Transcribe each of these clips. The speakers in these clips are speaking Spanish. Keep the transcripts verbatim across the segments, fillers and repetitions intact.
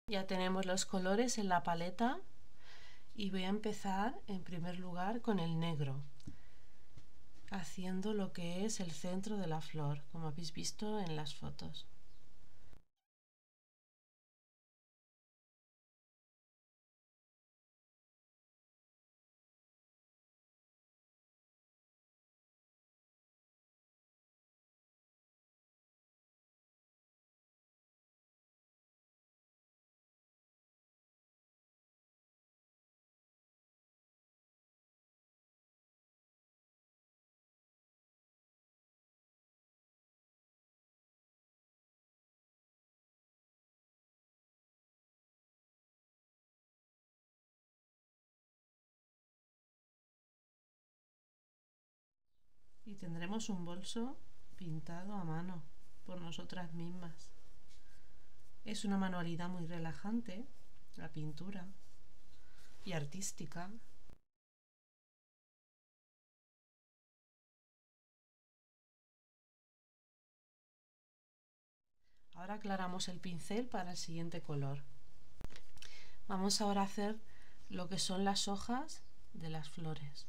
Ya tenemos los colores en la paleta y voy a empezar en primer lugar con el negro, haciendo lo que es el centro de la flor, como habéis visto en las fotos. Y tendremos un bolso pintado a mano por nosotras mismas. Es una manualidad muy relajante, la pintura, y artística. Ahora aclaramos el pincel para el siguiente color. Vamos ahora a hacer lo que son las hojas de las flores.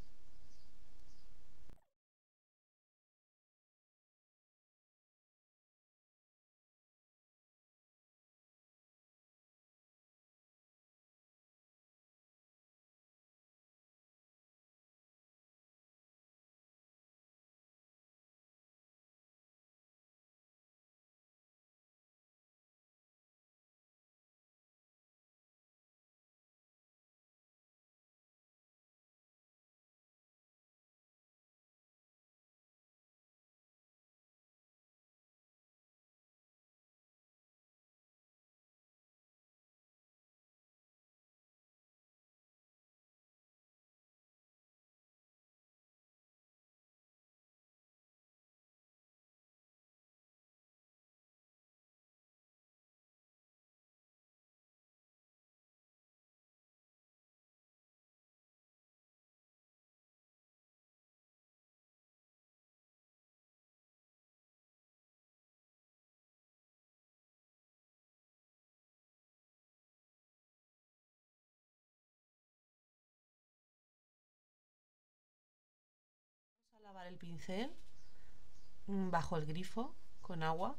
Vamos a lavar el pincel bajo el grifo con agua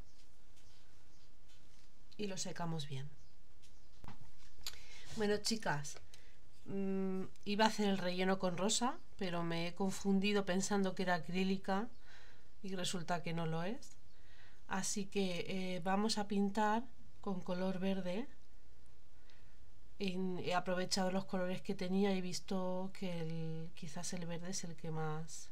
y lo secamos bien. Bueno, chicas, mmm, iba a hacer el relleno con rosa, pero me he confundido pensando que era acrílica y resulta que no lo es. Así que eh, vamos a pintar con color verde. En, he aprovechado los colores que tenía y he visto que el, quizás el verde es el que más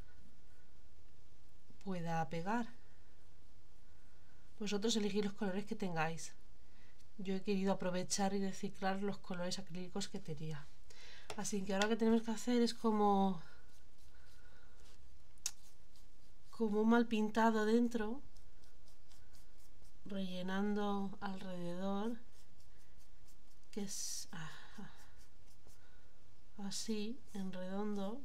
pueda pegar. Vosotros elegid los colores que tengáis. Yo he querido aprovechar y reciclar los colores acrílicos que tenía. Así que ahora lo que tenemos que hacer es como como un mal pintado dentro, rellenando alrededor, que es ah, así, en redondo.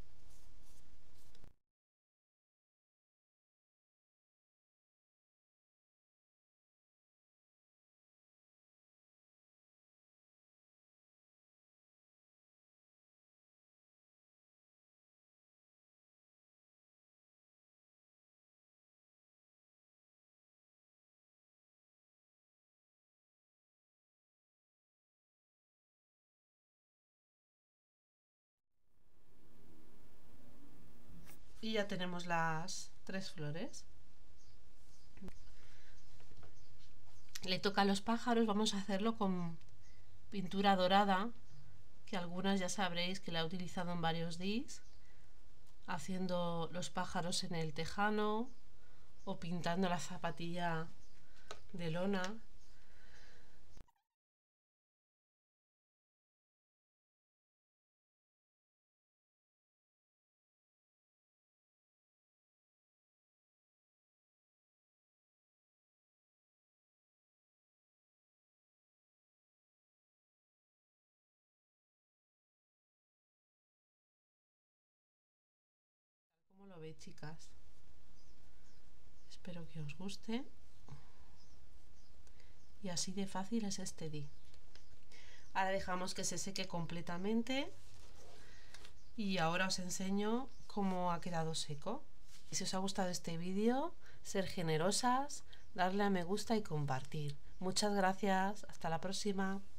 Y ya tenemos las tres flores. Le toca a los pájaros, vamos a hacerlo con pintura dorada, que algunas ya sabréis que la he utilizado en varios días, haciendo los pájaros en el tejano o pintando la zapatilla de lona. ¿Cómo lo veis, chicas? Espero que os guste. Y así de fácil es este D I. Ahora dejamos que se seque completamente y ahora os enseño cómo ha quedado seco. Si os ha gustado este vídeo, ser generosas, darle a me gusta y compartir. Muchas gracias, hasta la próxima.